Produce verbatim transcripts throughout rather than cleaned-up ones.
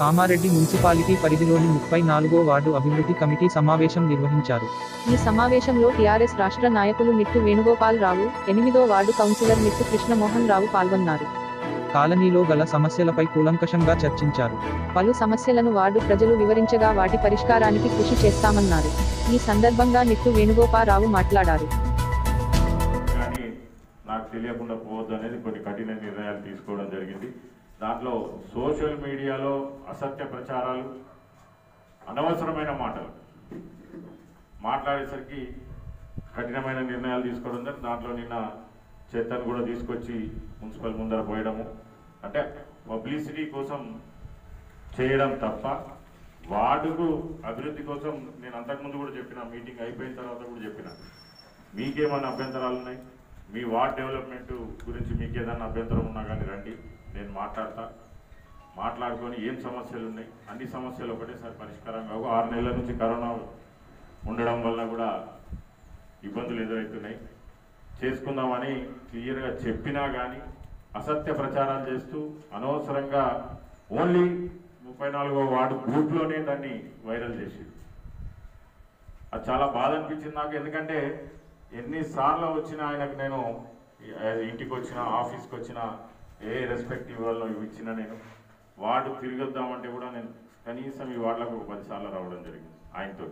Kamareddy municipality పరిధిలోని ముప్పై నాలుగో వార్డు అభివృద్ధి కమిటీ సమావేశం నిర్వహించారు. ఈ సమావేశంలో టీఆర్ఎస్ రాష్ట్ర నాయకులు నిట్టు వేణుగోపాల్ రావు, ఎనిమిదో వార్డు కౌన్సిలర్ నిట్టు కృష్ణమోహన్ రావు పాల్గొన్నారు. కాలనీలో గల సమస్యలపై కూలంకషంగా చర్చించారు. పలు సమస్యలను వార్డు ప్రజలు వివరించగా వాటి పరిష్కారానికి కృషి చేస్తామన్నారు. ఈ సందర్భంగా నిట్టు వేణుగోపాల్ రావు మాట్లాడారు. కానీ నాకు తెలియకుండా పోవద్దు అనేది కొన్ని కఠిన నిర్ణయాలు తీసుకోవడం జరిగింది. దాంట్లో సోషల్ మీడియాలో అసత్య ప్రచారాలు, అనవసరమైన మాటలు మాట్లాడేసరికి కఠినమైన నిర్ణయాలు తీసుకోవడం జరిగింది. దాంట్లో నిన్న చెత్తను కూడా తీసుకొచ్చి మున్సిపల్ ముందర పోయడము అంటే పబ్లిసిటీ కోసం చేయడం తప్ప వార్డుకు అభివృద్ధి కోసం నేను అంతకుముందు కూడా చెప్పిన, మీటింగ్ అయిపోయిన తర్వాత కూడా చెప్పిన, మీకేమైనా అభ్యంతరాలు ఉన్నాయి, మీ వార్డ్ డెవలప్మెంట్ గురించి మీకు ఏదైనా అభ్యంతరం ఉన్నా కానీ రండి, నేను మాట్లాడతా, మాట్లాడుకొని ఏం సమస్యలు ఉన్నాయి, అన్ని సమస్యలు ఒకటేసారి పరిష్కారం కావు. ఆరు నెలల నుంచి కరోనా ఉండడం వల్ల కూడా ఇబ్బందులు ఎదురవుతున్నాయి, చేసుకుందామని క్లియర్గా చెప్పినా కానీ అసత్య ప్రచారాలు చేస్తూ అనవసరంగా ఓన్లీ ముప్పై నాలుగో వార్డు గ్రూప్లోనే దాన్ని వైరల్ చేసి అది చాలా బాధ అనిపించింది నాకు. ఎందుకంటే ఎన్నిసార్లు వచ్చినా ఆయనకు నేను ఇంటికి వచ్చిన, ఆఫీస్కి వచ్చిన, ఏ రెస్పెక్టివ్ వాళ్ళు ఇచ్చిన నేను వార్డు తిరిగొద్దామంటే కూడా నేను కనీసం ఈ వార్డులకు ఒక పదిసార్లు రావడం జరిగింది ఆయనతో.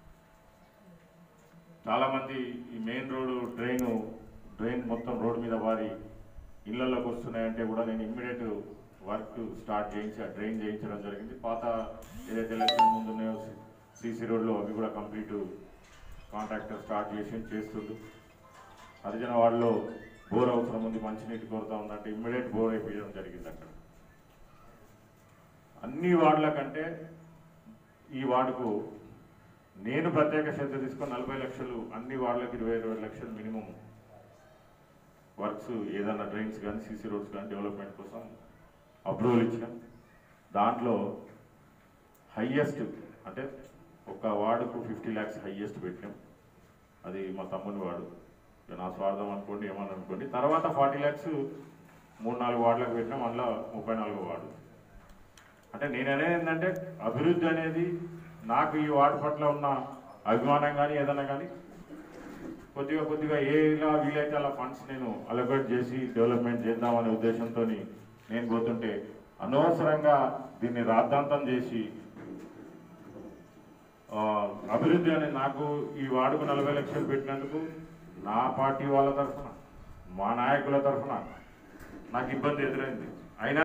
చాలామంది ఈ మెయిన్ రోడ్డు డ్రైను డ్రైన్ మొత్తం రోడ్డు మీద వారి ఇళ్లలోకి వస్తున్నాయంటే కూడా నేను ఇమ్మీడియట్ వర్క్ స్టార్ట్ చేయించి ఆ డ్రైన్ చేయించడం జరిగింది. పాత ఏదైతే ఎలక్షన్ ముందు ఉన్నాయో సీసీ రోడ్లు అవి కూడా కంప్లీట్ కాంట్రాక్టర్ స్టార్ట్ చేసి చేస్తుండ్రు. హరిజన వార్డులో బోర్ అవసరం ఉంది, మంచినీటి కొరత ఉందంటే ఇమ్మీడియట్ బోర్ అయిపోయడం జరిగింది. అక్కడ అన్ని వార్డుల కంటే ఈ వార్డుకు నేను ప్రత్యేక శ్రద్ధ తీసుకొని నలభై లక్షలు అన్ని వార్డులకు ఇరవై ఇరవై లక్షలు మినిమం వర్క్స్ ఏదైనా డ్రైన్స్ కానీ సీసీ రోడ్స్ కానీ డెవలప్మెంట్ కోసం అప్రూవల్ ఇచ్చినాం. దాంట్లో హయ్యెస్ట్ అంటే ఒక వార్డుకు ఫిఫ్టీ ల్యాక్స్ హయ్యెస్ట్ పెట్టినాం. అది మా తమ్ముని వార్డు, నా స్వార్థం అనుకోండి ఏమని అనుకోండి. తర్వాత ఫార్టీ ల్యాక్స్ మూడు నాలుగు వార్డులకు పెట్టినాం, అందులో ముప్పై నాలుగు వార్డు. అంటే నేను అనేది ఏంటంటే అభివృద్ధి అనేది నాకు ఈ వార్డు పట్ల ఉన్న అభిమానం కానీ ఏదైనా కానీ కొద్దిగా కొద్దిగా ఏలా వీలైతే అలా ఫండ్స్ నేను అలొకేట్ చేసి డెవలప్మెంట్ చేద్దామనే ఉద్దేశంతో నేను పోతుంటే అనవసరంగా దీన్ని రాద్ధాంతం చేసి అభివృద్ధి అనేది నాకు ఈ వార్డుకు నలభై లక్షలు పెట్టినందుకు నా పార్టీ వాళ్ళ తరఫున, మా నాయకుల తరఫున నాకు ఇబ్బంది ఎదురైంది. అయినా